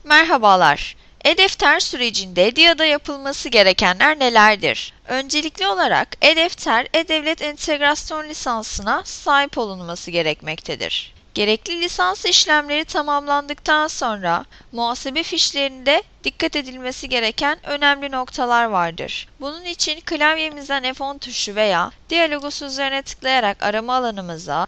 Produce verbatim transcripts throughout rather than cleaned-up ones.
Merhabalar. E-Defter sürecinde D İ A'da yapılması gerekenler nelerdir? Öncelikli olarak E-Defter, E-Devlet Entegrasyon lisansına sahip olunması gerekmektedir. Gerekli lisans işlemleri tamamlandıktan sonra muhasebe fişlerinde dikkat edilmesi gereken önemli noktalar vardır. Bunun için klavyemizden F on tuşu veya diyalogusu üzerine tıklayarak arama alanımıza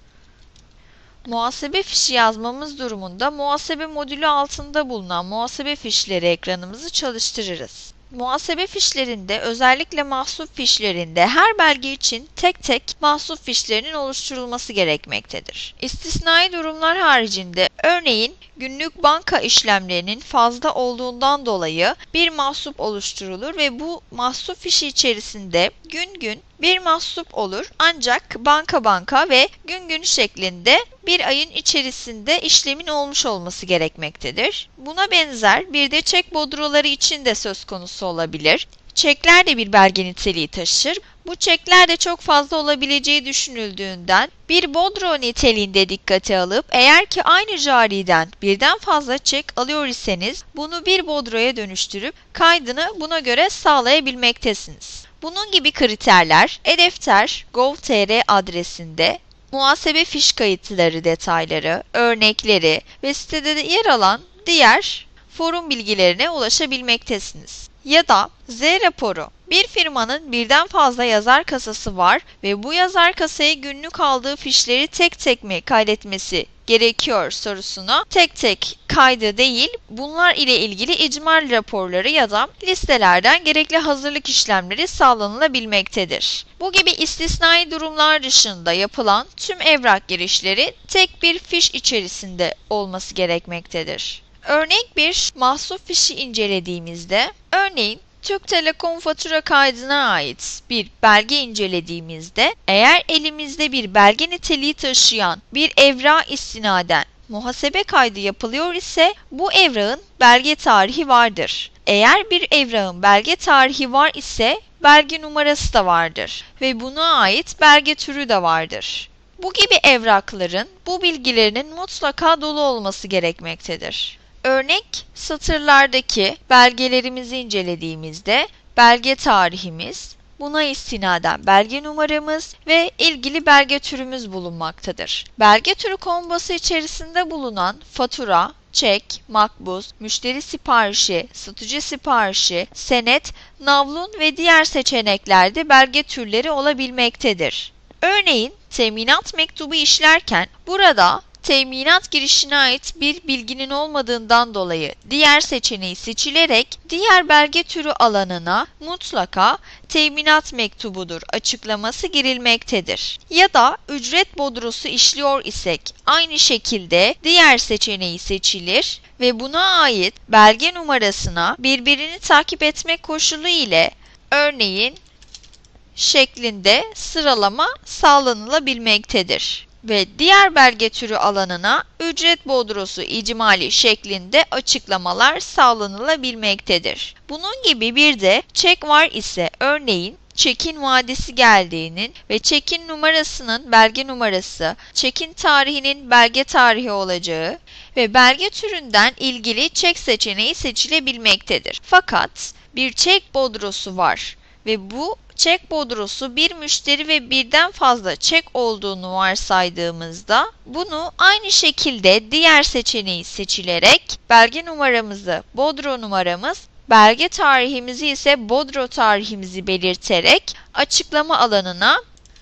muhasebe fişi yazmamız durumunda muhasebe modülü altında bulunan muhasebe fişleri ekranımızı çalıştırırız. Muhasebe fişlerinde, özellikle mahsup fişlerinde her belge için tek tek mahsup fişlerinin oluşturulması gerekmektedir. İstisnai durumlar haricinde, örneğin günlük banka işlemlerinin fazla olduğundan dolayı bir mahsup oluşturulur ve bu mahsup fişi içerisinde gün gün bir mahsup olur, ancak banka banka ve gün gün şeklinde bir ayın içerisinde işlemin olmuş olması gerekmektedir. Buna benzer bir de çek bodroları için de söz konusu olabilir. Çekler de bir belge niteliği taşır. Bu çekler de çok fazla olabileceği düşünüldüğünden bir bodro niteliğinde dikkate alıp eğer ki aynı jariden birden fazla çek alıyor iseniz bunu bir bodroya dönüştürüp kaydını buna göre sağlayabilmektesiniz. Bunun gibi kriterler e-defter nokta gov nokta tr adresinde muhasebe fiş kayıtları detayları, örnekleri ve sitede de yer alan diğer forum bilgilerine ulaşabilmektesiniz. Ya da Z raporu. Bir firmanın birden fazla yazar kasası var ve bu yazar kasaya günlük aldığı fişleri tek tek mi kaydetmesi gerekiyor sorusuna tek tek kaydı değil, bunlar ile ilgili icmal raporları ya da listelerden gerekli hazırlık işlemleri sağlanılabilmektedir. Bu gibi istisnai durumlar dışında yapılan tüm evrak girişleri tek bir fiş içerisinde olması gerekmektedir. Örnek bir mahsup fişi incelediğimizde, örneğin Türk Telekom fatura kaydına ait bir belge incelediğimizde, eğer elimizde bir belge niteliği taşıyan bir evrağa istinaden muhasebe kaydı yapılıyor ise bu evrağın belge tarihi vardır. Eğer bir evrağın belge tarihi var ise belge numarası da vardır ve buna ait belge türü de vardır. Bu gibi evrakların bu bilgilerinin mutlaka dolu olması gerekmektedir. Örnek satırlardaki belgelerimizi incelediğimizde belge tarihimiz, buna istinaden belge numaramız ve ilgili belge türümüz bulunmaktadır. Belge türü kombosu içerisinde bulunan fatura, çek, makbuz, müşteri siparişi, satıcı siparişi, senet, navlun ve diğer seçeneklerde belge türleri olabilmektedir. Örneğin teminat mektubu işlerken burada teminat girişine ait bir bilginin olmadığından dolayı diğer seçeneği seçilerek diğer belge türü alanına mutlaka teminat mektubudur açıklaması girilmektedir. Ya da ücret bodrosu işliyor isek aynı şekilde diğer seçeneği seçilir ve buna ait belge numarasına birbirini takip etmek koşulu ile örneğin şeklinde sıralama sağlanılabilmektedir. Ve diğer belge türü alanına ücret bodrosu icmali şeklinde açıklamalar sağlanılabilmektedir. Bunun gibi bir de çek var ise örneğin çekin vadesi geldiğinin ve çekin numarasının belge numarası, çekin tarihinin belge tarihi olacağı ve belge türünden ilgili çek seçeneği seçilebilmektedir. Fakat bir çek bodrosu var ve bu çek bodrosu bir müşteri ve birden fazla çek olduğunu varsaydığımızda bunu aynı şekilde diğer seçeneği seçilerek belge numaramızı bodro numaramız, belge tarihimizi ise bodro tarihimizi belirterek açıklama alanına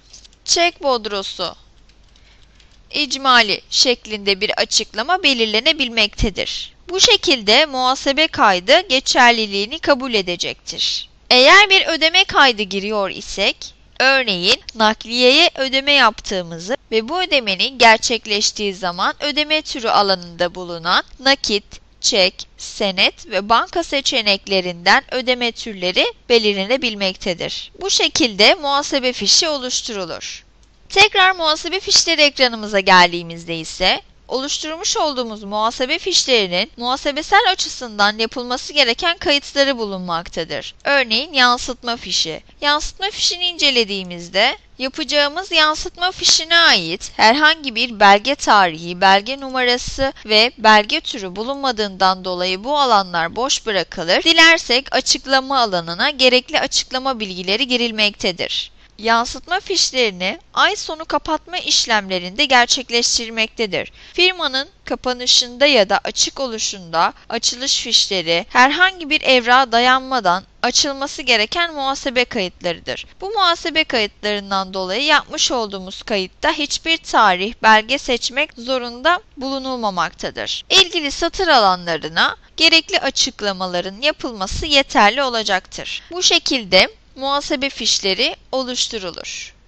çek bodrosu icmali şeklinde bir açıklama belirlenebilmektedir. Bu şekilde muhasebe kaydı geçerliliğini kabul edecektir. Eğer bir ödeme kaydı giriyor isek, örneğin nakliyeye ödeme yaptığımızı ve bu ödemenin gerçekleştiği zaman ödeme türü alanında bulunan nakit, çek, senet ve banka seçeneklerinden ödeme türleri belirlenebilmektedir. Bu şekilde muhasebe fişi oluşturulur. Tekrar muhasebe fişleri ekranımıza geldiğimizde ise oluşturmuş olduğumuz muhasebe fişlerinin muhasebesel açısından yapılması gereken kayıtları bulunmaktadır. Örneğin yansıtma fişi. Yansıtma fişini incelediğimizde yapacağımız yansıtma fişine ait herhangi bir belge tarihi, belge numarası ve belge türü bulunmadığından dolayı bu alanlar boş bırakılır. Dilersek açıklama alanına gerekli açıklama bilgileri girilmektedir. Yansıtma fişlerini ay sonu kapatma işlemlerinde gerçekleştirilmektedir. Firmanın kapanışında ya da açık oluşunda açılış fişleri herhangi bir evrağa dayanmadan açılması gereken muhasebe kayıtlarıdır. Bu muhasebe kayıtlarından dolayı yapmış olduğumuz kayıtta hiçbir tarih, belge seçmek zorunda bulunulmamaktadır. İlgili satır alanlarına gerekli açıklamaların yapılması yeterli olacaktır. Bu şekilde muhasebe fişleri oluşturulur.